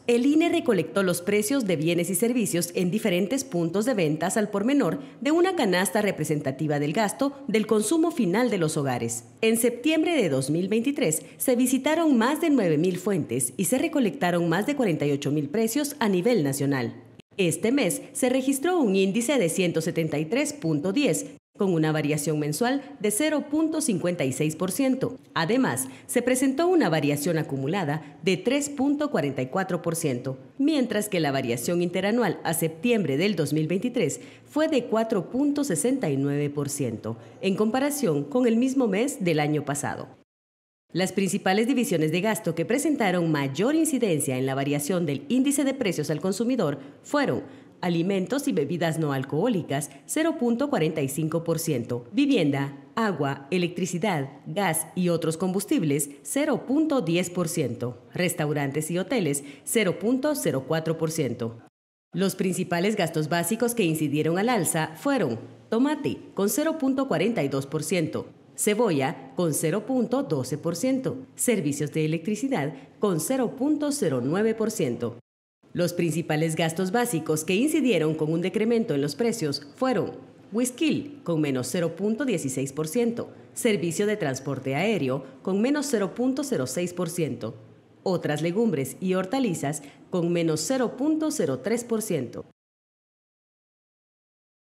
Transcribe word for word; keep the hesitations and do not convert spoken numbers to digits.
El I N E recolectó los precios de bienes y servicios en diferentes puntos de ventas al por menor de una canasta representativa del gasto del consumo final de los hogares. En septiembre de dos mil veintitrés se visitaron más de nueve mil fuentes y se recolectaron más de cuarenta y ocho mil precios a nivel nacional. Este mes se registró un índice de ciento setenta y tres punto diez, con una variación mensual de cero punto cincuenta y seis por ciento. Además, se presentó una variación acumulada de tres punto cuarenta y cuatro por ciento, mientras que la variación interanual a septiembre del dos mil veintitrés fue de cuatro punto sesenta y nueve por ciento, en comparación con el mismo mes del año pasado. Las principales divisiones de gasto que presentaron mayor incidencia en la variación del índice de precios al consumidor fueron alimentos y bebidas no alcohólicas, cero punto cuarenta y cinco por ciento, vivienda, agua, electricidad, gas y otros combustibles, cero punto diez por ciento, restaurantes y hoteles, cero punto cero cuatro por ciento. Los principales gastos básicos que incidieron al alza fueron tomate, con cero punto cuarenta y dos por ciento, cebolla, con cero punto doce por ciento, servicios de electricidad, con cero punto cero nueve por ciento. Los principales gastos básicos que incidieron con un decremento en los precios fueron whisky, con menos cero punto dieciséis por ciento, servicio de transporte aéreo, con menos cero punto cero seis por ciento, otras legumbres y hortalizas, con menos cero punto cero tres por ciento.